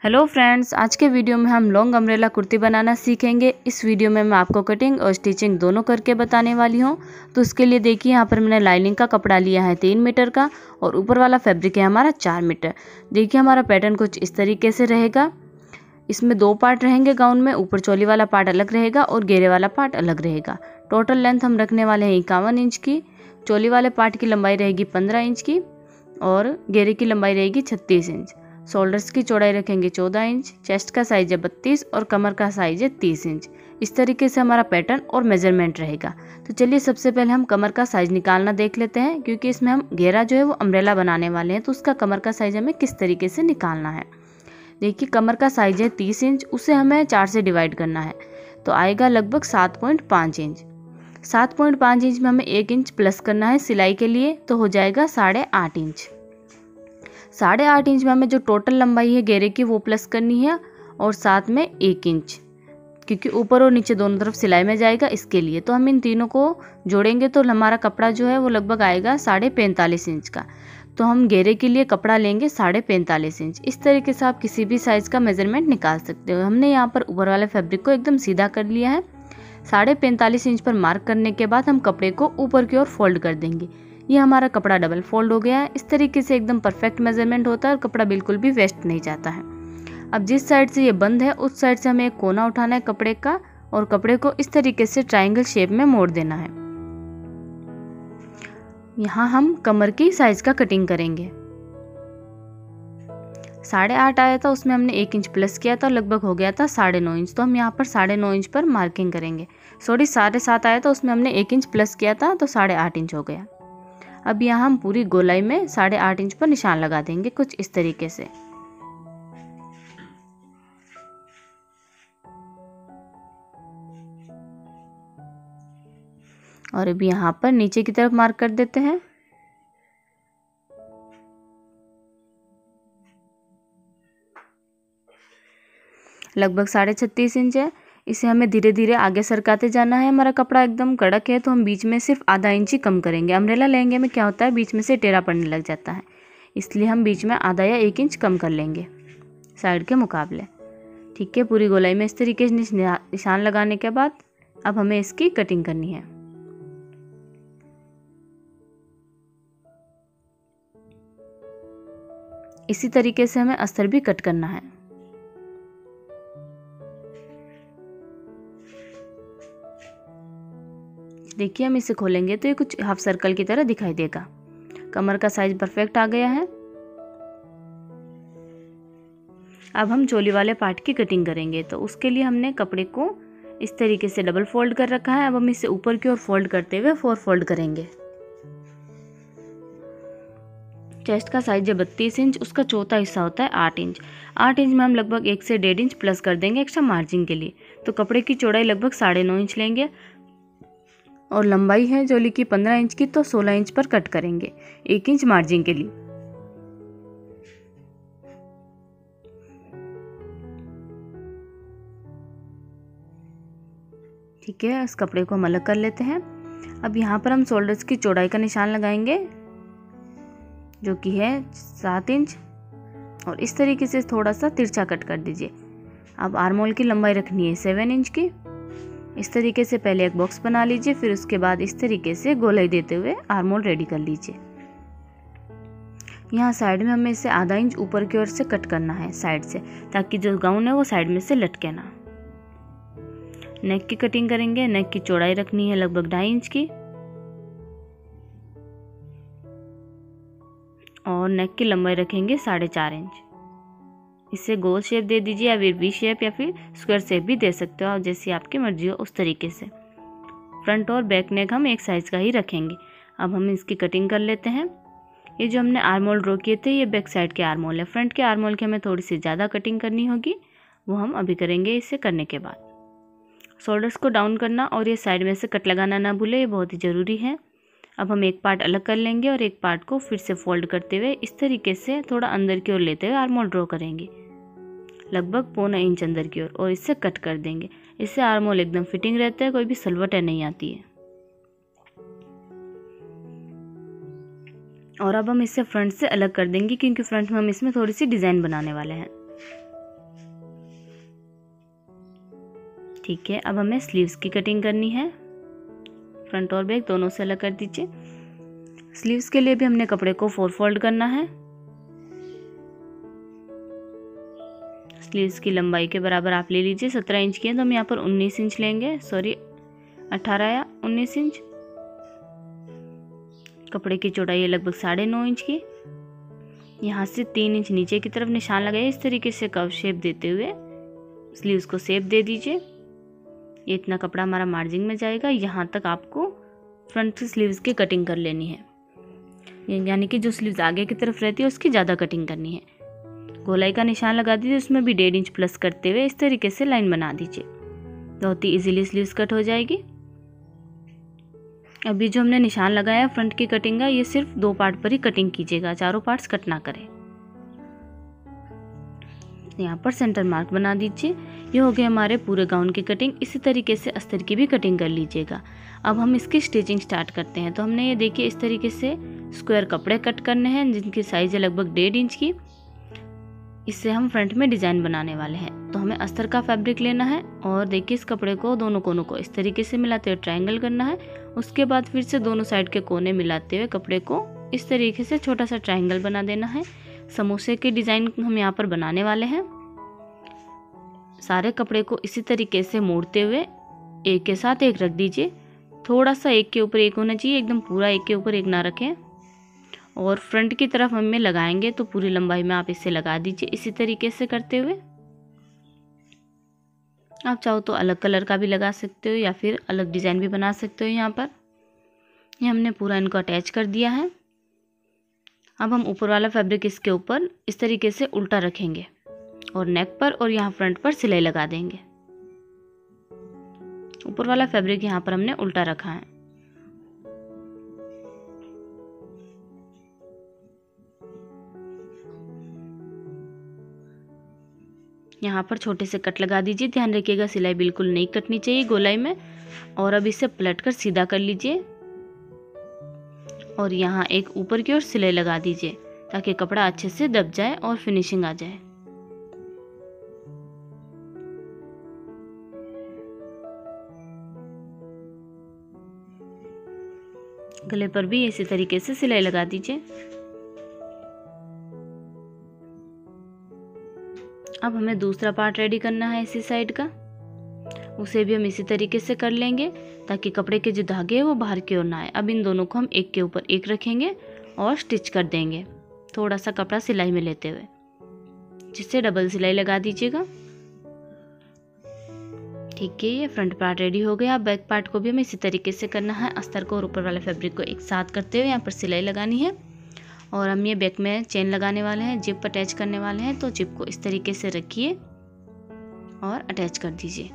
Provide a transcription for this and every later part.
Hello friends, आज के video में हम लॉन्ग अम्ब्रेला कुर्ती बनाना सीखेंगे। इस वीडियो में मैं आपको कटिंग और स्टिचिंग दोनों करके बताने वाली हूँ। तो उसके लिए देखिए, यहाँ पर मैंने लाइनिंग का कपड़ा लिया है 3 मीटर का और ऊपर वाला फैब्रिक है हमारा 4 मीटर। देखिए हमारा पैटर्न कुछ इस तरीके से रहेगा। इसमें 2 पार्ट रहेंगे गाउन में, ऊपर चोली वाला पार्ट अलग रहेगा और घेरे वाला पार्ट अलग रहेगा। टोटल लेंथ हम रखने वाले हैं 51 इंच की। चोली वाले पार्ट की लंबाई रहेगी 15 इंच की और घेरे की लंबाई रहेगी 36 इंच। शोल्डर्स की चौड़ाई रखेंगे 14 इंच, चेस्ट का साइज है 32 और कमर का साइज है 30 इंच। इस तरीके से हमारा पैटर्न और मेजरमेंट रहेगा। तो चलिए सबसे पहले हम कमर का साइज निकालना देख लेते हैं, क्योंकि इसमें हम घेरा जो है वो अम्ब्रेला बनाने वाले हैं, तो उसका कमर का साइज हमें किस तरीके से निकालना है। देखिए कमर का साइज है 30 इंच, उसे हमें 4 से डिवाइड करना है, तो आएगा लगभग 7.5 इंच। 7.5 इंच में हमें 1 इंच प्लस करना है सिलाई के लिए, तो हो जाएगा 8.5 इंच। 8.5 इंच में हमें जो टोटल लंबाई है घेरे की वो प्लस करनी है और साथ में 1 इंच, क्योंकि ऊपर और नीचे दोनों तरफ सिलाई में जाएगा, इसके लिए। तो हम इन तीनों को जोड़ेंगे तो हमारा कपड़ा जो है वो लगभग आएगा 45.5 इंच का। तो हम घेरे के लिए कपड़ा लेंगे 45.5 इंच। इस तरीके से आप किसी भी साइज़ का मेजरमेंट निकाल सकते हो। हमने यहाँ पर ऊपर वाले फैब्रिक को एकदम सीधा कर लिया है। 45.5 इंच पर मार्क करने के बाद हम कपड़े को ऊपर की ओर फोल्ड कर देंगे। ये हमारा कपड़ा डबल फोल्ड हो गया है। इस तरीके से एकदम परफेक्ट मेजरमेंट होता है और कपड़ा बिल्कुल भी वेस्ट नहीं जाता है। अब जिस साइड से ये बंद है उस साइड से हमें एक कोना उठाना है कपड़े का और कपड़े को इस तरीके से ट्रायंगल शेप में मोड़ देना है। यहाँ हम कमर की साइज का कटिंग करेंगे। 8.5 आया था, उसमें हमने 1 इंच प्लस किया था, लगभग हो गया था 9.5 इंच। तो हम यहाँ पर 9.5 इंच पर मार्किंग करेंगे। सॉरी 7.5 आया था, उसमें हमने 1 इंच प्लस किया था, तो 8.5 इंच हो गया। अब यहाँ हम पूरी गोलाई में 8.5 इंच पर निशान लगा देंगे कुछ इस तरीके से। और अब यहाँ पर नीचे की तरफ मार्क कर देते हैं। लगभग 36.5 इंच है। इसे हमें धीरे धीरे आगे सरकाते जाना है। हमारा कपड़ा एकदम कड़क है, तो हम बीच में सिर्फ आधा इंच ही कम करेंगे। अम्ब्रेला लहंगे में क्या होता है, बीच में से टेढ़ा पड़ने लग जाता है, इसलिए हम बीच में आधा या 1 इंच कम कर लेंगे साइड के मुकाबले। ठीक है, पूरी गोलाई में इस तरीके से निशान लगाने के बाद अब हमें इसकी कटिंग करनी है। इसी तरीके से हमें अस्तर भी कट करना है। देखिए हम इसे खोलेंगे तो ये कुछ हाफ सर्कल की तरह दिखाई देगा। कमर का साइज परफेक्ट आ गया है। अब हम चोली वाले पार्ट की कटिंग करेंगे, तो उसके लिए हमने कपड़े को इस तरीके से डबल फोल्ड कर रखा है। अब हम इसे ऊपर की ओर फोल्ड करते हुए 4 फोल्ड करेंगे। चेस्ट का साइज है 32 इंच, उसका चौथा हिस्सा होता है 8 इंच। 8 इंच में हम लगभग 1 से 1.5 इंच प्लस कर देंगे एक्स्ट्रा मार्जिन के लिए। तो कपड़े की चौड़ाई लगभग 9.5 इंच लेंगे और लंबाई है चोली की 15 इंच की, तो 16 इंच पर कट करेंगे 1 इंच मार्जिन के लिए। ठीक है, इस कपड़े को हम अलग कर लेते हैं। अब यहाँ पर हम शोल्डर्स की चौड़ाई का निशान लगाएंगे, जो कि है 7 इंच, और इस तरीके से थोड़ा सा तिरछा कट कर दीजिए। अब आर्मोल की लंबाई रखनी है 7 इंच की। इस तरीके से पहले एक बॉक्स बना लीजिए, फिर उसके बाद इस तरीके से गोलाई देते हुए आर्मोल रेडी कर लीजिए। यहाँ साइड में हमें इसे आधा इंच ऊपर की ओर से कट करना है साइड से, ताकि जो गाउन है वो साइड में से लटके ना। नेक की कटिंग करेंगे। नेक की चौड़ाई रखनी है लगभग 2.5 इंच की और नेक की लंबाई रखेंगे 4.5 इंच। इसे गोल शेप दे दीजिए, या फिर वी शेप या फिर स्क्वायर शेप भी दे सकते हो आप, जैसी आपकी मर्जी हो उस तरीके से। फ्रंट और बैक नेक हम एक साइज का ही रखेंगे। अब हम इसकी कटिंग कर लेते हैं। ये जो हमने आर्मोल ड्रॉ किए थे, ये बैक साइड के आर्मोल है। फ्रंट के आर्मोल की हमें थोड़ी सी ज़्यादा कटिंग करनी होगी, वो हम अभी करेंगे इसे करने के बाद। शोल्डर्स को डाउन करना और ये साइड में से कट लगाना ना भूले, ये बहुत ही ज़रूरी है। अब हम एक पार्ट अलग कर लेंगे और एक पार्ट को फिर से फोल्ड करते हुए इस तरीके से थोड़ा अंदर की ओर लेते हुए आर्मोल ड्रॉ करेंगे, लगभग 0.25 इंच अंदर की ओर, और इससे कट कर देंगे। इससे आर्मोल एकदम फिटिंग रहता है, कोई भी सलवट नहीं आती है। और अब हम इसे फ्रंट से अलग कर देंगे, क्योंकि फ्रंट में हम इसमें थोड़ी सी डिज़ाइन बनाने वाले हैं। ठीक है, अब हमें स्लीव्स की कटिंग करनी है। फ्रंट और बैक दोनों से अलग कर दीजिए। स्लीव्स के लिए भी हमने कपड़े को 4 फोल्ड करना है। स्लीव्स की लंबाई के बराबर आप ले लीजिए। 17 इंच की है तो हम यहाँ पर 19 इंच लेंगे, सॉरी 18 या 19 इंच। कपड़े की चौड़ाई है लगभग 9.5 इंच की। यहाँ से 3 इंच नीचे की तरफ निशान लगाइए। इस तरीके से कर्व शेप देते हुए स्लीव्स को शेप दे दीजिए। ये इतना कपड़ा हमारा मार्जिन में जाएगा। यहाँ तक आपको फ्रंट स्लीव्स की कटिंग कर लेनी है, यानी कि जो स्लीव्स आगे की तरफ रहती है उसकी ज़्यादा कटिंग करनी है। गोलाई का निशान लगा दीजिए, उसमें भी 1.5 इंच प्लस करते हुए इस तरीके से लाइन बना दीजिए। बहुत ही इजीली स्लीव्स कट हो जाएगी। अभी जो हमने निशान लगाया फ्रंट की कटिंग का, ये सिर्फ 2 पार्ट पर ही कटिंग कीजिएगा, चारों पार्ट्स कट ना करें। यहाँ पर सेंटर मार्क बना दीजिए। ये हो गया हमारे पूरे गाउन की कटिंग। इसी तरीके से अस्तर की भी कटिंग कर लीजिएगा। अब हम इसकी स्टिचिंग स्टार्ट करते हैं। तो हमने ये देखिए इस तरीके से स्क्वायर कपड़े कट करने हैं जिनकी साइज है लगभग 1.5 इंच की। इससे हम फ्रंट में डिजाइन बनाने वाले हैं। तो हमें अस्तर का फैब्रिक लेना है और देखिए इस कपड़े को दोनों कोनों को इस तरीके से मिलाते हुए ट्रायंगल करना है। उसके बाद फिर से दोनों साइड के कोने मिलाते हुए कपड़े को इस तरीके से छोटा सा ट्रायंगल बना देना है। समोसे के डिजाइन हम यहाँ पर बनाने वाले हैं। सारे कपड़े को इसी तरीके से मोड़ते हुए एक के साथ एक रख दीजिए। थोड़ा सा एक के ऊपर एक होना चाहिए, एकदम पूरा एक के ऊपर एक ना रखें। और फ्रंट की तरफ हमें लगाएंगे तो पूरी लंबाई में आप इसे लगा दीजिए। इसी तरीके से करते हुए आप चाहो तो अलग कलर का भी लगा सकते हो या फिर अलग डिजाइन भी बना सकते हो। यहाँ पर ये हमने पूरा इनको अटैच कर दिया है। अब हम ऊपर वाला फैब्रिक इसके ऊपर इस तरीके से उल्टा रखेंगे और नेक पर और यहाँ फ्रंट पर सिलाई लगा देंगे। ऊपर वाला फैब्रिक यहाँ पर हमने उल्टा रखा है। यहाँ पर छोटे से कट लगा दीजिए। ध्यान रखिएगा सिलाई बिल्कुल नहीं कटनी चाहिए गोलाई में। और अब इसे पलट कर सीधा कर लीजिए और यहाँ एक ऊपर की ओर सिलाई लगा दीजिए ताकि कपड़ा अच्छे से दब जाए और फिनिशिंग आ जाए। गले पर भी इसी तरीके से सिलाई लगा दीजिए। अब हमें दूसरा पार्ट रेडी करना है इसी साइड का। उसे भी हम इसी तरीके से कर लेंगे ताकि कपड़े के जो धागे हैं वो बाहर की ओर ना आए। अब इन दोनों को हम एक के ऊपर एक रखेंगे और स्टिच कर देंगे, थोड़ा सा कपड़ा सिलाई में लेते हुए, जिससे डबल सिलाई लगा दीजिएगा। ठीक है, ये फ्रंट पार्ट रेडी हो गया। अब बैक पार्ट को भी हमें इसी तरीके से करना है। अस्तर को और ऊपर वाले फैब्रिक को एक साथ करते हुए यहाँ पर सिलाई लगानी है और हम ये बैक में चेन लगाने वाले हैं, जिप अटैच करने वाले हैं। तो जिप को इस तरीके से रखिए और अटैच कर दीजिए।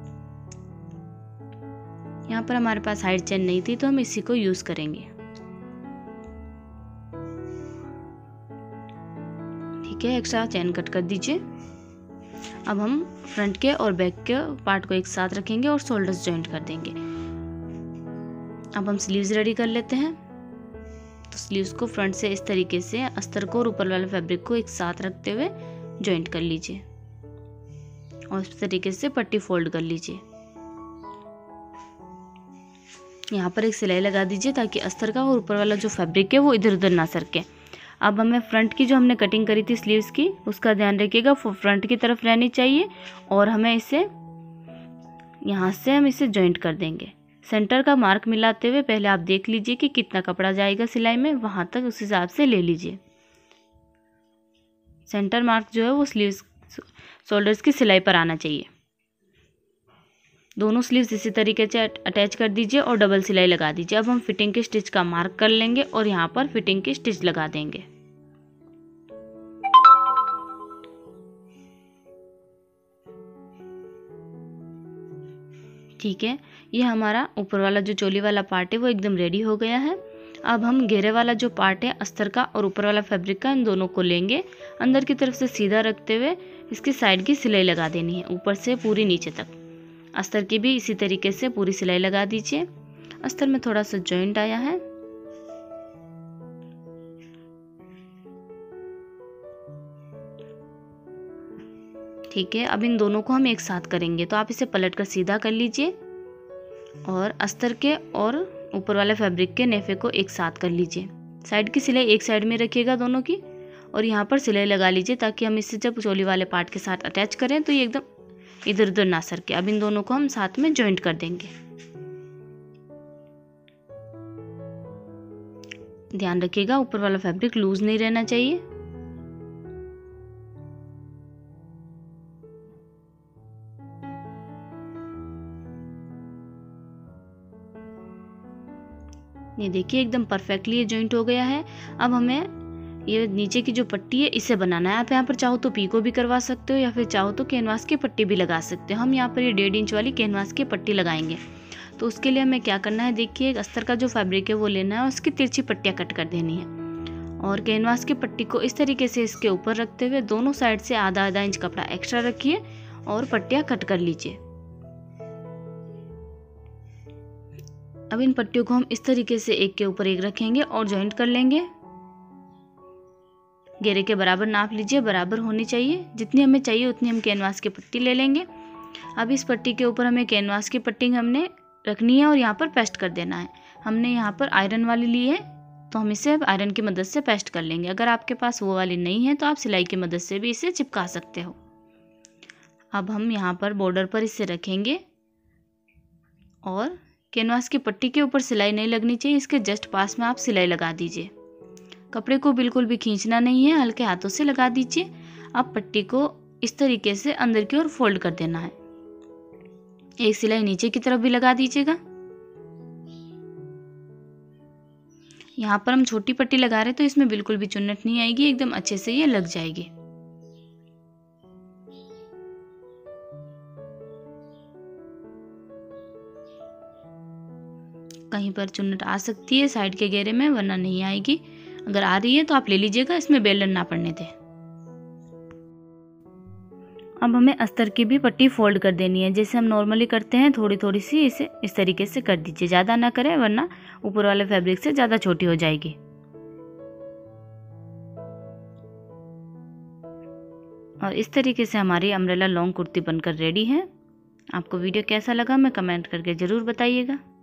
यहाँ पर हमारे पास साइड चेन नहीं थी तो हम इसी को यूज करेंगे। ठीक है, एक्स्ट्रा चेन कट कर दीजिए। अब हम फ्रंट के और बैक के पार्ट को एक साथ रखेंगे और शोल्डर्स जॉइंट कर देंगे। अब हम स्लीव्स रेडी कर लेते हैं। तो स्लीव्स को फ्रंट से इस तरीके से अस्तर को और ऊपर वाले फैब्रिक को एक साथ रखते हुए जॉइंट कर लीजिए और इस तरीके से पट्टी फोल्ड कर लीजिए। यहाँ पर एक सिलाई लगा दीजिए ताकि अस्तर का और ऊपर वाला जो फैब्रिक है वो इधर उधर ना सरके। अब हमें फ्रंट की जो हमने कटिंग करी थी स्लीव्स की, उसका ध्यान रखिएगा फ्रंट की तरफ रहनी चाहिए और हमें इसे यहाँ से हम इसे जॉइंट कर देंगे। सेंटर का मार्क मिलाते हुए पहले आप देख लीजिए कि कितना कपड़ा जाएगा सिलाई में, वहां तक उस हिसाब से ले लीजिए। सेंटर मार्क जो है वो स्लीव्स शोल्डर्स की सिलाई पर आना चाहिए। दोनों स्लीव्स इसी तरीके से अटैच कर दीजिए और डबल सिलाई लगा दीजिए। अब हम फिटिंग की स्टिच का मार्क कर लेंगे और यहाँ पर फिटिंग की स्टिच लगा देंगे। ठीक है, ये हमारा ऊपर वाला जो चोली वाला पार्ट है वो एकदम रेडी हो गया है। अब हम घेरे वाला जो पार्ट है अस्तर का और ऊपर वाला फैब्रिक का, इन दोनों को लेंगे, अंदर की तरफ से सीधा रखते हुए इसकी साइड की सिलाई लगा देनी है ऊपर से पूरी नीचे तक। अस्तर की भी इसी तरीके से पूरी सिलाई लगा दीजिए। अस्तर में थोड़ा सा जॉइंट आया है। ठीक है, अब इन दोनों को हम एक साथ करेंगे। तो आप इसे पलट कर सीधा कर लीजिए और अस्तर के और ऊपर वाले फैब्रिक के नेफे को एक साथ कर लीजिए। साइड की सिलाई एक साइड में रखिएगा दोनों की, और यहाँ पर सिलाई लगा लीजिए ताकि हम इसे जब चोली वाले पार्ट के साथ अटैच करें तो ये एकदम इधर उधर ना सरके। अब इन दोनों को हम साथ में जॉइंट कर देंगे। ध्यान रखिएगा ऊपर वाला फैब्रिक लूज नहीं रहना चाहिए। ये देखिए एकदम परफेक्टली ये जॉइंट हो गया है। अब हमें ये नीचे की जो पट्टी है इसे बनाना है। आप यहाँ पर चाहो तो पीको भी करवा सकते हो या फिर चाहो तो कैनवास की पट्टी भी लगा सकते हो। हम यहाँ पर ये 1.5 इंच वाली कैनवास की पट्टी लगाएंगे। तो उसके लिए हमें क्या करना है, देखिए अस्तर का जो फैब्रिक है वो लेना है और उसकी तिरछी पट्टियाँ कट कर देनी है, और कैनवास की पट्टी को इस तरीके से इसके ऊपर रखते हुए दोनों साइड से आधा आधा इंच कपड़ा एक्स्ट्रा रखिए और पट्टियाँ कट कर लीजिए। अब इन पट्टियों को हम इस तरीके से एक के ऊपर एक रखेंगे और जॉइंट कर लेंगे। घेरे के बराबर नाप लीजिए, बराबर होनी चाहिए। जितनी हमें चाहिए उतनी हम कैनवास की पट्टी ले लेंगे। अब इस पट्टी के ऊपर हमें कैनवास की पट्टी हमने रखनी है और यहाँ पर पेस्ट कर देना है। हमने यहाँ पर आयरन वाली ली है तो हम इसे अब आयरन की मदद से पेस्ट कर लेंगे। अगर आपके पास वो वाली नहीं है तो आप सिलाई की मदद से भी इसे चिपका सकते हो। अब हम यहाँ पर बॉर्डर पर इसे रखेंगे और कैनवास की पट्टी के ऊपर सिलाई नहीं लगनी चाहिए, इसके जस्ट पास में आप सिलाई लगा दीजिए। कपड़े को बिल्कुल भी खींचना नहीं है, हल्के हाथों से लगा दीजिए। अब पट्टी को इस तरीके से अंदर की ओर फोल्ड कर देना है। एक सिलाई नीचे की तरफ भी लगा दीजिएगा। यहाँ पर हम छोटी पट्टी लगा रहे हैं तो इसमें बिल्कुल भी चुन्नट नहीं आएगी, एकदम अच्छे से ये लग जाएगी। कहीं पर चुन्नट आ सकती है साइड के घेरे में, वरना नहीं आएगी। अगर आ रही है तो आप ले लीजिएगा, इसमें बेलन ना पड़ने दें। अब हमें अस्तर की भी पट्टी फोल्ड कर देनी है, जैसे हम नॉर्मली करते हैं। थोड़ी थोड़ी सी इसे इस तरीके से कर दीजिए, ज़्यादा ना करें वरना ऊपर वाले फैब्रिक से ज़्यादा छोटी हो जाएगी। और इस तरीके से हमारी अम्ब्रेला लॉन्ग कुर्ती बनकर रेडी है। आपको वीडियो कैसा लगा मैं कमेंट करके ज़रूर बताइएगा।